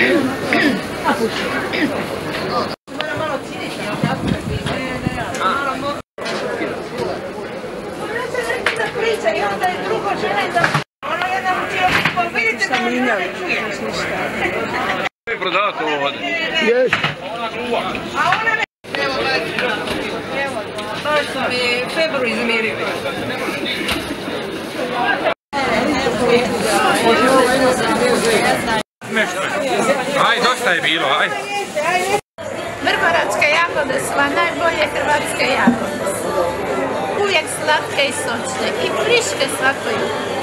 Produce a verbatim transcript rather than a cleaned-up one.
Prodavate ovo vode? Jes. To su mi febru izmirili. Aj, dosta je bilo, aj. Vrgoračke jagode su vam najbolje hrvatske jagode. Uvijek slatke i sočne i friške svako jutro.